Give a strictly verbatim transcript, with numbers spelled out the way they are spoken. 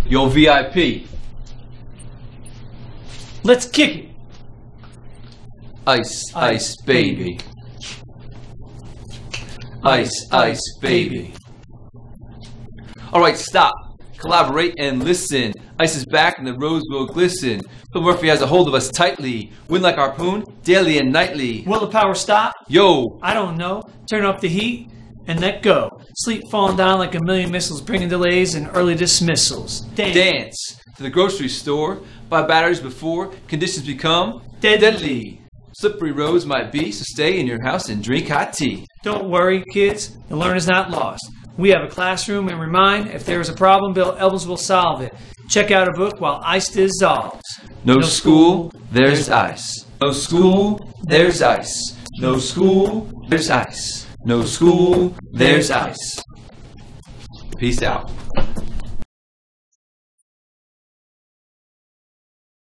Yo, V I P. Let's kick it. Ice, ice, baby. Ice, ice, baby. Alright, stop. Collaborate and listen. Ice is back and the roads will glisten. Phil Murphy has a hold of us tightly. Wind like harpoon, daily and nightly. Will the power stop? Yo! I don't know. Turn up the heat and let go. Sleep falling down like a million missiles, bringing delays and early dismissals. Dance. Dance to the grocery store. Buy batteries before conditions become Deadly. deadly. Slippery roads might be, so stay in your house and drink hot tea. Don't worry, kids. The learner's not lost. We have a classroom and remind, if there is a problem, Bill Elvis will solve it. Check out a book while ice dissolves. No, no school, school, there's ice. No school, there's ice. No school, there's ice. No school, there's ice. Peace out.